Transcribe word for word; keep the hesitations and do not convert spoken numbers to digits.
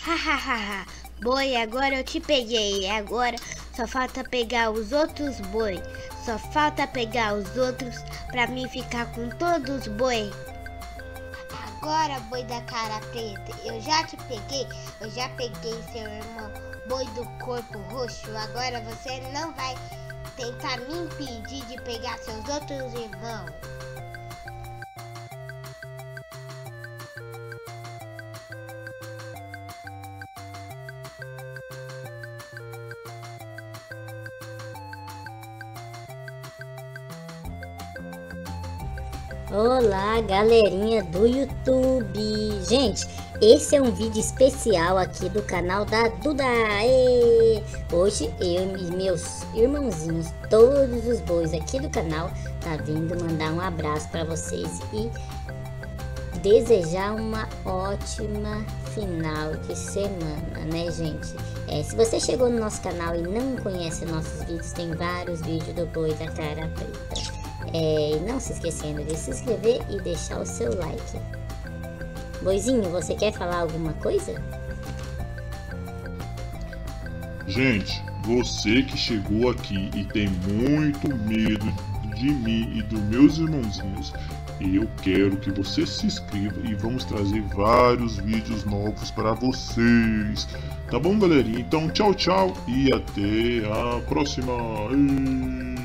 Hahaha. Boi, agora eu te peguei. Agora só falta pegar os outros boi. Só falta pegar os outros pra mim ficar com todos os boi. Agora, boi da cara preta, eu já te peguei. Eu já peguei seu irmão, boi do corpo roxo. Agora você não vai tentar me impedir de pegar seus outros irmãos. Olá, galerinha do YouTube. Gente, esse é um vídeo especial aqui do canal da Duda. Ê! Hoje eu e meus irmãozinhos, todos os bois aqui do canal, tá vindo mandar um abraço para vocês e desejar uma ótima final de semana, né, gente? É, se você chegou no nosso canal e não conhece nossos vídeos, tem vários vídeos do boi da cara preta. É, e não se esquecendo de se inscrever e deixar o seu like. Boizinho, você quer falar alguma coisa? Gente, você que chegou aqui e tem muito medo de mim e dos meus irmãozinhos, eu quero que você se inscreva e vamos trazer vários vídeos novos para vocês. Tá bom, galerinha? Então, tchau, tchau e até a próxima.